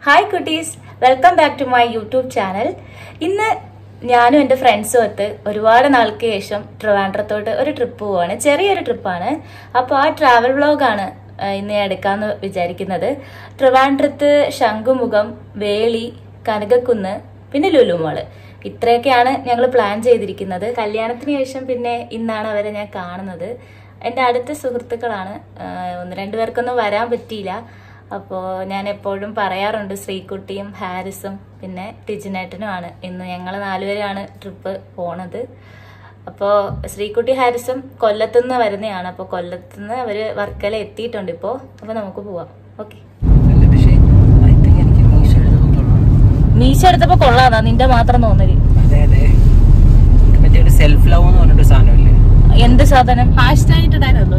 Hi കുട്ടീസ്, welcome back to my YouTube channel. ഇന്ന് ഞാനും എൻ്റെ ഫ്രണ്ട്സും ഒത്ത് ഒരുപാട് നാൾക്ക് ശേഷം ട്രിവാൻഡ്രത്തോട്ട് ഒരു ട്രിപ്പ് പോവാണ്. ചെറിയൊരു ട്രിപ്പാണ്. അപ്പോൾ ആ ട്രാവൽ വ്ളോഗാണ് ഇന്ന് ഞാൻ എടുക്കാമെന്ന് വിചാരിക്കുന്നത്. ട്രിവാൻഡ്രത്ത് ശംഖുമുഖം, വേളി, കനകക്കുന്ന്, പിന്നെ ലുലു മോള്, ഇത്രയൊക്കെയാണ് ഞങ്ങൾ പ്ലാൻ ചെയ്തിരിക്കുന്നത്. കല്യാണത്തിന് ശേഷം പിന്നെ ഇന്നാണ് അവരെ ഞാൻ കാണുന്നത്. എൻ്റെ അടുത്ത സുഹൃത്തുക്കളാണ്. 1-2 പേർക്കൊന്നും വരാൻ പറ്റിയില്ല. അപ്പോൾ ഞാൻ എപ്പോഴും പറയാറുണ്ട്, ശ്രീകുട്ടിയും ഹാരിസും പിന്നെ ടിജിനേട്ടനുമാണ് ഇന്ന് ഞങ്ങൾ 4 പേരാണ് ട്രിപ്പ് പോണത്. അപ്പോൾ ശ്രീകുട്ടി ഹാരിസും കൊല്ലത്തുനിന്ന് വരുന്നതാണ്. അപ്പോൾ കൊല്ലത്തുനിന്ന് അവർ വർക്കല എത്തിയിട്ടുണ്ട് ഇപ്പോൾ. അപ്പോൾ നമുക്ക് പോവാം. ഓക്കെ. മീശ എടുത്തപ്പോ കൊള്ളാതാ, നിന്റെ മാത്രം തോന്നല്. സെൽഫ് ലവ് എന്ന് പറഞ്ഞിട്ട് സാധനമില്ലേ? എന്ത് സാധനം? ഹാഷ്ടായിട്ടിടാനല്ലോ.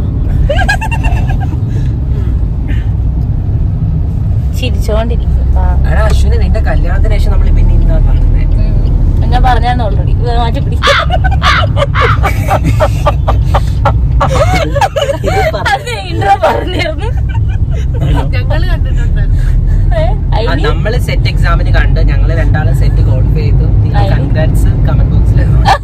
ചിരിച്ചോണ്ടിരിക്കും. അശ്വിന് നിന്റെ കല്യാണത്തിന് ശേഷം നമ്മൾ പിന്നെ ഇന്നാ പറഞ്ഞത്. ഞാൻ പറഞ്ഞായിരുന്നു ഓൾറെഡി. മാറ്റിപ്പിടി. ഇൻട്രോ പറഞ്ഞിരുന്നു. ഞങ്ങള് കണ്ടിട്ടുണ്ട്. നമ്മള് സെറ്റ് എക്സാമിന് കണ്ട് ഞങ്ങള് 2 സെറ്റ് ക്വാളിഫൈ ചെയ്തു. കൺഗ്രാറ്റ്സ് കമന്റ് ബോക്സിൽ.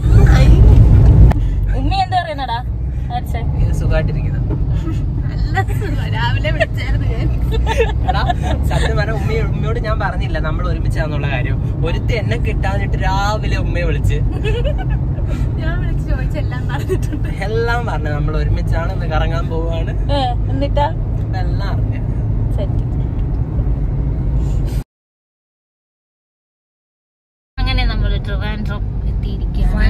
ഉമ്മി എന്താ പറയുന്നടാ? സുഖമായിട്ടിരിക്കുന്നു. രാവിലെ വിളിച്ചായിരുന്നു ഞാൻ. സത്യം പറഞ്ഞ ഉമ്മയോട് ഞാൻ പറഞ്ഞില്ല നമ്മൾ ഒരുമിച്ചാന്നുള്ള കാര്യം. ഒരുത്തി എന്നെ കിട്ടാന്നിട്ട് രാവിലെ ഉമ്മയെ വിളിച്ച് ഞാൻ വിളിച്ച് ചോദിച്ചെല്ലാം പറഞ്ഞിട്ടുണ്ട്. എല്ലാം പറഞ്ഞു നമ്മൾ ഒരുമിച്ചാണ്, ഇന്ന് കറങ്ങാൻ പോവാണ്. എന്നിട്ടാ എല്ലാം അറിഞ്ഞ സെറ്റ്. അങ്ങനെ നമ്മൾ ട്രിവാൻഡ്രം എത്തിയിരിക്കുകയാണ്.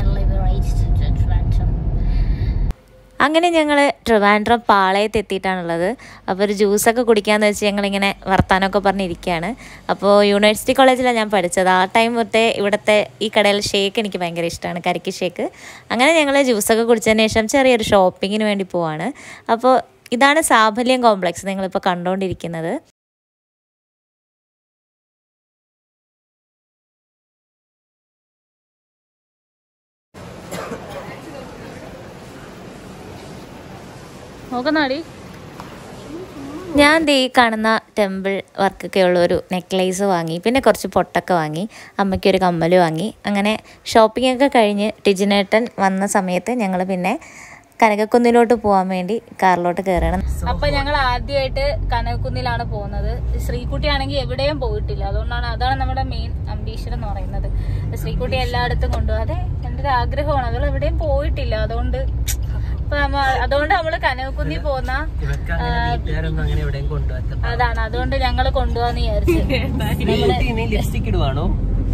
അങ്ങനെ ഞങ്ങൾ ട്രിവാൻഡ്രം പാളയത്ത് എത്തിയിട്ടാണുള്ളത്. അപ്പോൾ ഒരു ജ്യൂസൊക്കെ കുടിക്കാമെന്ന് വെച്ച് ഞങ്ങളിങ്ങനെ വർത്താനമൊക്കെ പറഞ്ഞിരിക്കുകയാണ്. അപ്പോൾ യൂണിവേഴ്സിറ്റി കോളേജിലാണ് ഞാൻ പഠിച്ചത്. ആ ടൈം തൊട്ടേ ഇവിടുത്തെ ഈ കടയിൽ ഷേക്ക് എനിക്ക് ഭയങ്കര ഇഷ്ടമാണ്, കരിക്ക് ഷേക്ക്. അങ്ങനെ ഞങ്ങൾ ജ്യൂസൊക്കെ കുടിച്ചതിന് ശേഷം ചെറിയൊരു ഷോപ്പിങ്ങിന് വേണ്ടി പോവാണ്. അപ്പോൾ ഇതാണ് സാഫല്യം കോംപ്ലക്സ് നിങ്ങളിപ്പോൾ കണ്ടുകൊണ്ടിരിക്കുന്നത്. നോക്കുന്നാടി. ഞാൻ ഈ കാണുന്ന ടെമ്പിൾ വർക്കൊക്കെ ഉള്ളൊരു നെക്ലേസ് വാങ്ങി, പിന്നെ കുറച്ച് പൊട്ടൊക്കെ വാങ്ങി, അമ്മയ്ക്കൊരു കമ്മൽ വാങ്ങി. അങ്ങനെ ഷോപ്പിങ്ങൊക്കെ കഴിഞ്ഞ് ടിജിനേട്ടൻ വന്ന സമയത്ത് ഞങ്ങൾ പിന്നെ കനകക്കുന്നിലോട്ട് പോകാൻ വേണ്ടി കാറിലോട്ട് കയറണം. അപ്പൊ ഞങ്ങൾ ആദ്യമായിട്ട് കനകക്കുന്നിലാണ് പോകുന്നത്. ശ്രീകുട്ടി ആണെങ്കിൽ എവിടെയും പോയിട്ടില്ല. അതാണ് നമ്മുടെ മെയിൻ അംബീഷൻ എന്ന് പറയുന്നത്. ശ്രീകുട്ടി എല്ലായിടത്തും കൊണ്ടുപോകും. അതെ, എൻ്റെ ഒരു ആഗ്രഹമാണ്. അവൾ എവിടെയും പോയിട്ടില്ല. അതുകൊണ്ട് നമ്മള് കനകക്കുന്നി പോന്ന അതാണ്. അതുകൊണ്ട് ഞങ്ങള് കൊണ്ടുപോകാന്ന് വിചാരിച്ചു. ലിപ്സ്റ്റിക് ഇടുവാണോ?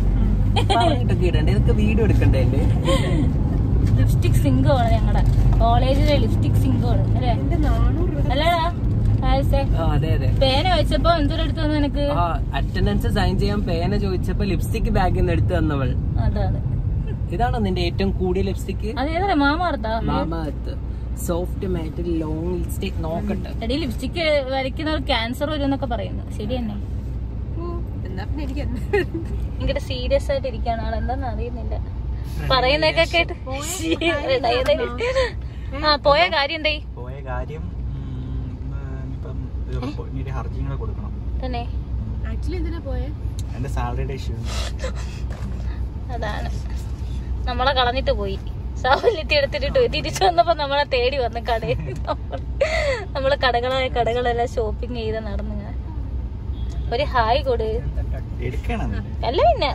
വീഡിയോ എടുക്കണ്ടേ? ലിപ്സ്റ്റിക് സിംഗമാണ് ഞങ്ങളുടെ കോളേജിലെ ലിപ്സ്റ്റിക് സിംഗമാണ് അല്ലേ? അല്ലടാ പേന വെച്ചപ്പോ എന്തൊരു എടുത്തു തന്നു നിനക്ക്? അറ്റൻഡൻസ് സൈൻ ചെയ്യാൻ പേന ചോദിച്ചപ്പോ ലിപ്സ്റ്റിക് ബാഗിൽ നിന്ന് എടുത്തു തന്നവൾ. അതാണ്. ഇതാണോ നിന്റെ ഏറ്റവും കൂടിയ ലിപ്സ്റ്റിക്? അതേതാ? Mamaearth soft matte long lipstick. നോക്കട്ടെ. എടി, ലിപ്സ്റ്റിക് വരയ്ക്കുന്നവർ ക്യാൻസർ വരും എന്നൊക്കെ പറയുന്നു. ശരി തന്നെ? ഇങ്ങോട്ട് സീരിയസ് ആയിട്ട് ഇരിക്കാണ് ആൾ. എന്താന്ന് അറിയുന്നില്ല. പറയുന്നൊക്കെ കേട്ട് പോയ കാര്യം എന്തായി? തന്നെ അതാണ്. നമ്മളെ കളഞ്ഞിട്ട് പോയി. സാവല്യത്തി എടുത്തിട്ട് തിരിച്ചു വന്നപ്പോ നമ്മളെ തേടി വന്ന് കടയിൽ. നമ്മള് കടകളെല്ലാം ഷോപ്പിംഗ് ചെയ്ത് നടന്നു. ഒരു ഹായ് കൊടു. അല്ല പിന്നെ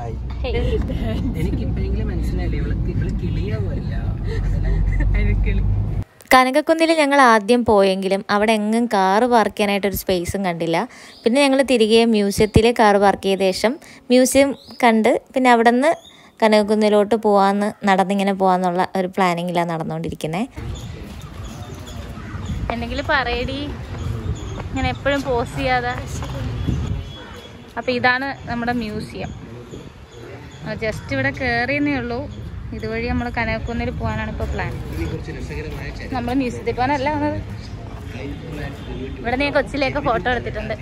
കനകക്കുന്നിൽ ഞങ്ങൾ ആദ്യം പോയെങ്കിലും അവിടെ എങ്ങും കാറ് പാർക്ക് ചെയ്യാനായിട്ടൊരു സ്പേസും കണ്ടില്ല. പിന്നെ ഞങ്ങൾ തിരികെ മ്യൂസിയത്തിൽ കാറ് പാർക്ക് ചെയ്ത ശേഷം മ്യൂസിയം കണ്ട് പിന്നെ അവിടെ നിന്ന് കനകക്കുന്നിലോട്ട് നടന്നിങ്ങനെ പോകാന്നുള്ള ഒരു പ്ലാനിങ്ങിലാണ് നടന്നുകൊണ്ടിരിക്കുന്നത്. എന്തെങ്കിലും പറയടി, ഇങ്ങനെ എപ്പോഴും പോസ്റ്റ് ചെയ്യാതെ. അപ്പോൾ ഇതാണ് നമ്മുടെ മ്യൂസിയം. ജസ്റ്റ് ഇവിടെ കയറിയെന്നേ ഉള്ളൂ. ഇതുവഴി നമ്മൾ കനകക്കുന്നിൽ പോകാനാണ് ഇപ്പോൾ പ്ലാൻ. നമ്മൾ മ്യൂസിയത്തിൽ പോകാനല്ല വന്നത്. ഇവിടെ നീ കൊച്ചിലേക്ക് ഫോട്ടോ എടുത്തിട്ടുണ്ട്.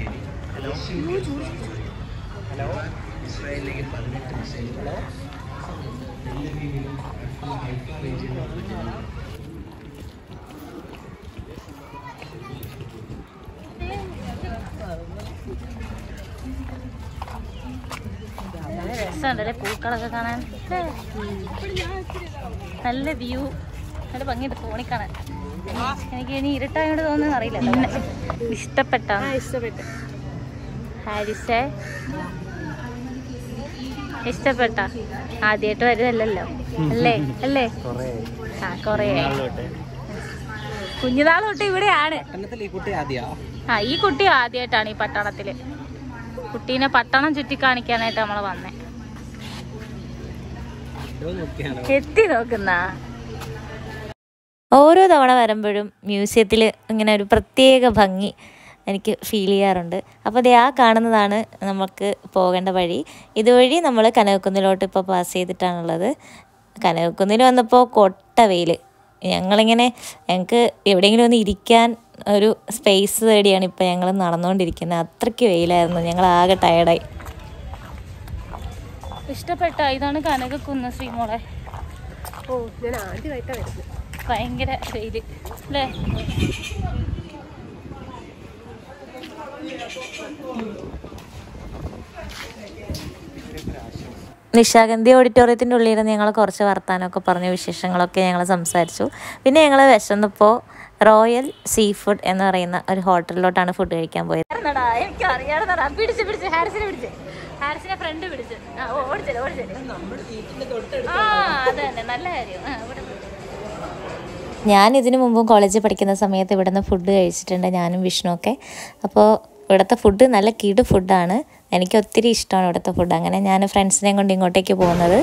രസമുണ്ടല്ലേ പൂക്കളൊക്കെ കാണാൻ. നല്ല വ്യൂ, നല്ല ഭംഗിയുണ്ട് ഫോണിൽ കാണാൻ. എനിക്ക് ഇനി ഇരുട്ടായോണ്ട് തോന്നുന്നു അറിയില്ല. ഇഷ്ടപ്പെട്ട ഹാരിസെ ഇഷ്ടപ്പെട്ട ആദ്യമായിട്ട് വരുന്നല്ലോ അല്ലേ? അല്ലേ? ആ കൊറേ കുഞ്ഞുനാൾ തൊട്ട് ഇവിടെയാണ്. ആ ഈ കുട്ടി ആദ്യമായിട്ടാണ് ഈ പട്ടണത്തില്. കുട്ടീനെ പട്ടണം ചുറ്റി കാണിക്കാനായിട്ട് നമ്മള് വന്നേ. എത്തി നോക്കുന്ന ഓരോ തവണ വരുമ്പോഴും മ്യൂസിയത്തിൽ ഇങ്ങനെ ഒരു പ്രത്യേക ഭംഗി എനിക്ക് ഫീൽ ചെയ്യാറുണ്ട്. അപ്പോൾ ദേ ആ കാണുന്നതാണ് നമുക്ക് പോകേണ്ട വഴി. ഇതുവഴി നമ്മൾ കനകക്കുന്നിലോട്ട് ഇപ്പോൾ പാസ് ചെയ്തിട്ടാണുള്ളത്. കനകക്കുന്നിൽ വന്നപ്പോൾ കൊട്ട വെയിൽ. ഞങ്ങൾക്ക് എവിടെയെങ്കിലും ഒന്ന് ഇരിക്കാൻ ഒരു സ്പേസ് തേടിയാണ് ഇപ്പോൾ ഞങ്ങൾ നടന്നുകൊണ്ടിരിക്കുന്നത്. അത്രയ്ക്ക് വെയിലായിരുന്നു. ഞങ്ങൾ ആകെ ടയർഡായി. ഇഷ്ടപ്പെട്ട ഇതാണ് കനകക്കുന്ന് ശ്രീമോളെ. ഓ ഞാൻ ആദ്യമായിട്ടാണ് വരുന്നത്. ഭയങ്കര വെയിൽ അല്ലേ? നിശാഗന്ധി ഓഡിറ്റോറിയത്തിൻ്റെ ഉള്ളിലിരുന്ന് ഞങ്ങൾ കുറച്ച് വർത്താനമൊക്കെ പറഞ്ഞ വിശേഷങ്ങളൊക്കെ ഞങ്ങൾ സംസാരിച്ചു. പിന്നെ ഞങ്ങൾ വിശന്നപ്പോൾ റോയൽ സീ ഫുഡ് എന്ന് പറയുന്ന ഒരു ഹോട്ടലിലോട്ടാണ് ഫുഡ് കഴിക്കാൻ പോയത്. ഹാരിസിനെ ഫ്രണ്ട് പിടിച്ച് നല്ല കാര്യം. ഞാൻ ഇതിനു മുമ്പും കോളേജിൽ പഠിക്കുന്ന സമയത്ത് ഇവിടുന്ന് ഫുഡ് കഴിച്ചിട്ടുണ്ട്, ഞാനും വിഷ്ണുവൊക്കെ. അപ്പോൾ ഇവിടുത്തെ ഫുഡ് നല്ല കിടു ഫുഡാണ്. എനിക്ക് ഒത്തിരി ഇഷ്ടമാണ് ഇവിടുത്തെ ഫുഡ്. അങ്ങനെ ഞാൻ ഫ്രണ്ട്സിനെയും കൊണ്ട് ഇങ്ങോട്ടേക്ക് പോകുന്നത്.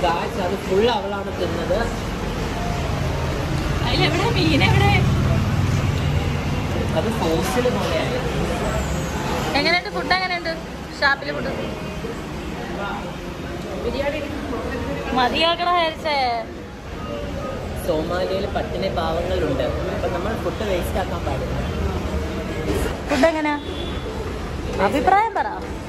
എങ്ങനെയുണ്ട് ഫുഡ്? എങ്ങനെയുണ്ട് ഷാപ്പിലെ ഫുഡ്? മതിയാക്കണ വിചാരിച്ചേ. സോമാലിയയിൽ പട്ടിണി പാവങ്ങളുണ്ട്. അപ്പൊ നമ്മൾ ഫുഡ് വേസ്റ്റ് ആക്കാൻ പാടില്ല. ഫുഡ് എങ്ങനെയാ? അഭിപ്രായം പറ.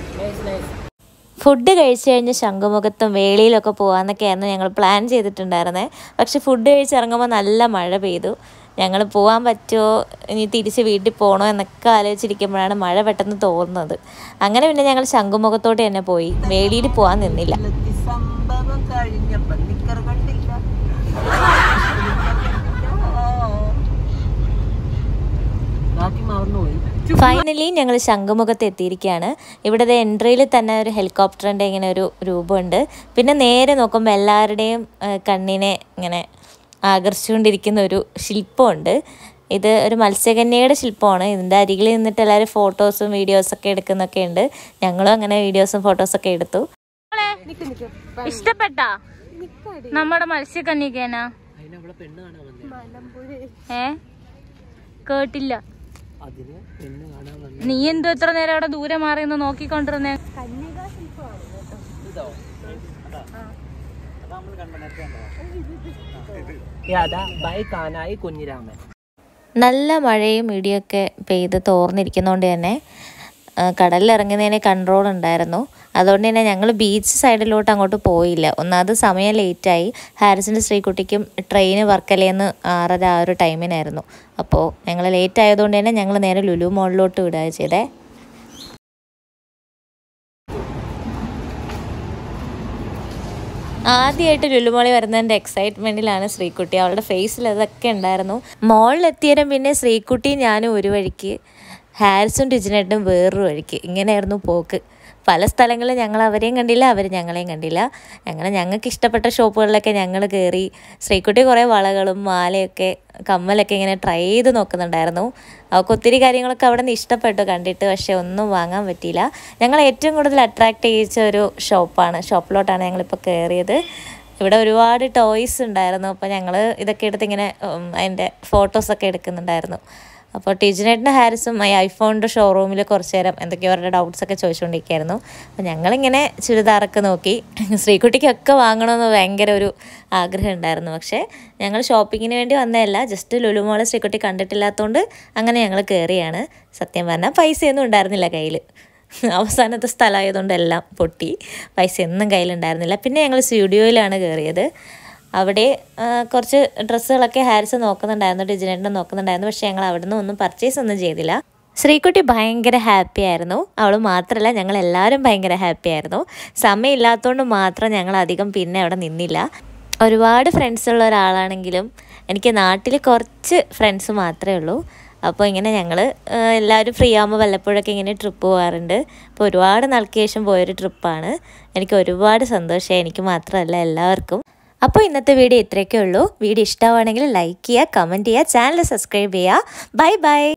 ഫുഡ് കഴിച്ചു കഴിഞ്ഞ് ശംഖുമുഖത്തും വേളിയിലൊക്കെ പോകാമെന്നൊക്കെയായിരുന്നു ഞങ്ങൾ പ്ലാൻ ചെയ്തിട്ടുണ്ടായിരുന്നത്. പക്ഷെ ഫുഡ് കഴിച്ചിറങ്ങുമ്പോൾ നല്ല മഴ പെയ്തു. ഞങ്ങൾ പോകാൻ പറ്റുമോ, ഇനി തിരിച്ച് വീട്ടിൽ പോകണോ എന്നൊക്കെ ആലോചിച്ചിരിക്കുമ്പോഴാണ് മഴ പെട്ടെന്ന് തോന്നുന്നത്. അങ്ങനെ പിന്നെ ഞങ്ങൾ ശംഖുമുഖത്തോട്ട് തന്നെ പോയി. വേളിയിൽ പോകാൻ നിന്നില്ല. ഫൈനലി ഞങ്ങൾ ശംഖുമുഖത്ത് എത്തിയിരിക്കുകയാണ്. ഇവിടുത്തെ എൻട്രിയിൽ തന്നെ ഒരു ഹെലികോപ്റ്ററിൻ്റെ ഇങ്ങനെ ഒരു രൂപമുണ്ട്. പിന്നെ നേരെ നോക്കുമ്പോൾ എല്ലാവരുടെയും കണ്ണിനെ ഇങ്ങനെ ആകർഷിച്ചുകൊണ്ടിരിക്കുന്ന ഒരു ശില്പമുണ്ട്. ഇത് ഒരു മത്സ്യകന്യയുടെ ശില്പമാണ്. ഇതിൻ്റെ അരികിൽ നിന്നിട്ട് എല്ലാവരും ഫോട്ടോസും വീഡിയോസൊക്കെ എടുക്കുന്നൊക്കെ ഉണ്ട്. ഞങ്ങളും അങ്ങനെ വീഡിയോസും ഫോട്ടോസൊക്കെ എടുത്തു. ഇഷ്ടപ്പെട്ട നമ്മുടെ മത്സ്യകന്യകേനാ? കേട്ടില്ല. നീ എന്തോ എത്ര നേരം അവിടെ ദൂരെ മാറി ഒന്ന് നോക്കിക്കൊണ്ടിരുന്നേ? നല്ല മഴയും ഇടിയൊക്കെ പെയ്ത് തോർന്നിരിക്കുന്നതുകൊണ്ട് തന്നെ കടലിൽ ഇറങ്ങുന്നതിന് കൺട്രോൾ ഉണ്ടായിരുന്നു. അതുകൊണ്ട് തന്നെ ഞങ്ങൾ ബീച്ച് സൈഡിലോട്ട് അങ്ങോട്ട് പോയില്ല. ഒന്നാമത് സമയം ലേറ്റായി. ഹാരിസിൻ്റെ ശ്രീകുട്ടിക്കും ട്രെയിന് വർക്കലേന്ന് 6:30 ആ ഒരു ടൈമിനായിരുന്നു. അപ്പോൾ ഞങ്ങൾ ലേറ്റ് ആയതുകൊണ്ട് തന്നെ ഞങ്ങൾ നേരെ ലുലു മോളിലോട്ട് വിടുക ചെയ്തേ. ആദ്യമായിട്ട് ലുലുമോളി വരുന്നതിൻ്റെ എക്സൈറ്റ്മെൻറ്റിലാണ് ശ്രീകുട്ടി. അവളുടെ ഫേസിൽ അതൊക്കെ ഉണ്ടായിരുന്നു. മോളിലെത്തിയതും പിന്നെ ശ്രീകുട്ടി ഞാനും ഒരു വഴിക്ക്, ഹാരിസും ടിജിനേട്ടും വേറൊരു വഴിക്ക്. ഇങ്ങനെയായിരുന്നു പോക്ക്. പല സ്ഥലങ്ങളിൽ ഞങ്ങൾ അവരെയും കണ്ടില്ല, അവർ ഞങ്ങളെയും കണ്ടില്ല. ഞങ്ങൾക്ക് ഇഷ്ടപ്പെട്ട ഷോപ്പുകളിലൊക്കെ ഞങ്ങൾ കയറി. ശ്രീകുട്ടി കുറേ വളകളും മാലയൊക്കെ കമ്മലൊക്കെ ഇങ്ങനെ ട്രൈ ചെയ്ത് നോക്കുന്നുണ്ടായിരുന്നു. അവൾക്ക് ഒത്തിരി കാര്യങ്ങളൊക്കെ അവിടെ നിന്ന് ഇഷ്ടപ്പെട്ടു കണ്ടിട്ട്. പക്ഷേ ഒന്നും വാങ്ങാൻ പറ്റിയില്ല. ഞങ്ങൾ ഏറ്റവും കൂടുതൽ അട്രാക്റ്റ് ചെയ്യിച്ച ഒരു ഷോപ്പിലോട്ടാണ് ഞങ്ങളിപ്പോൾ കയറിയത്. ഇവിടെ ഒരുപാട് ടോയ്സ് ഉണ്ടായിരുന്നു. അപ്പോൾ ഞങ്ങൾ ഇതൊക്കെ എടുത്ത് ഇങ്ങനെ അതിൻ്റെ ഫോട്ടോസൊക്കെ എടുക്കുന്നുണ്ടായിരുന്നു. അപ്പോൾ ടിജിനേട്ടിൻ്റെ ഹാരിസും ഐഫോണിൻ്റെ ഷോറൂമിൽ കുറച്ച് നേരം എന്തൊക്കെയോ അവരുടെ ഡൗട്ട്സൊക്കെ ചോദിച്ചുകൊണ്ടിരിക്കുകയായിരുന്നു. അപ്പോൾ ഞങ്ങളിങ്ങനെ ചുരിദാറൊക്കെ നോക്കി. ശ്രീകുട്ടിക്കൊക്കെ വാങ്ങണമെന്ന് ഭയങ്കര ഒരു ആഗ്രഹം ഉണ്ടായിരുന്നു. പക്ഷേ ഞങ്ങൾ ഷോപ്പിങ്ങിന് വേണ്ടി വന്നതല്ല, ജസ്റ്റ് ലുലുമോൾ ശ്രീകുട്ടി കണ്ടിട്ടില്ലാത്തതുകൊണ്ട് അങ്ങനെ ഞങ്ങൾ കയറിയാണ്. സത്യം പറഞ്ഞാൽ പൈസയൊന്നും ഉണ്ടായിരുന്നില്ല കയ്യിൽ. അവസാനത്തെ സ്ഥലമായതുകൊണ്ട് എല്ലാം പൊട്ടി. പൈസയൊന്നും കയ്യിലുണ്ടായിരുന്നില്ല. പിന്നെ ഞങ്ങൾ സ്റ്റുഡിയോയിലാണ് കയറിയത്. അവിടെ കുറച്ച് ഡ്രസ്സുകളൊക്കെ ഹാരിസ് നോക്കുന്നുണ്ടായിരുന്നു, ടിജിനേട്ടിനെ നോക്കുന്നുണ്ടായിരുന്നു. പക്ഷേ ഞങ്ങൾ അവിടെ നിന്ന് ഒന്നും പർച്ചേസ് ഒന്നും ചെയ്തില്ല. ശ്രീകുട്ടി ഭയങ്കര ഹാപ്പി ആയിരുന്നു. അവൾ മാത്രമല്ല ഞങ്ങളെല്ലാവരും ഭയങ്കര ഹാപ്പി ആയിരുന്നു. സമയമില്ലാത്തതുകൊണ്ട് മാത്രം ഞങ്ങൾ അധികം പിന്നെ അവിടെ നിന്നില്ല. ഒരുപാട് ഫ്രണ്ട്സ് ഉള്ള ഒരാളാണെങ്കിലും എനിക്ക് നാട്ടിൽ കുറച്ച് ഫ്രണ്ട്സ് മാത്രമേ ഉള്ളൂ. അപ്പോൾ ഇങ്ങനെ ഞങ്ങൾ എല്ലാവരും ഫ്രീ ആകുമ്പോൾ വല്ലപ്പോഴൊക്കെ ഇങ്ങനെ ട്രിപ്പ് പോകാറുണ്ട്. അപ്പോൾ ഒരുപാട് നാൾക്ക് ശേഷം പോയൊരു ട്രിപ്പാണ്. എനിക്ക് ഒരുപാട് സന്തോഷമായി, എനിക്ക് മാത്രമല്ല എല്ലാവർക്കും. അപ്പോൾ ഇന്നത്തെ വീഡിയോ ഇത്രയൊക്കെ ഉള്ളൂ. വീഡിയോ ഇഷ്ടമാണെങ്കിൽ ലൈക്ക് ചെയ്യുക, കമൻറ്റ് ചെയ്യുക, ചാനൽ സബ്സ്ക്രൈബ് ചെയ്യുക. Bye by.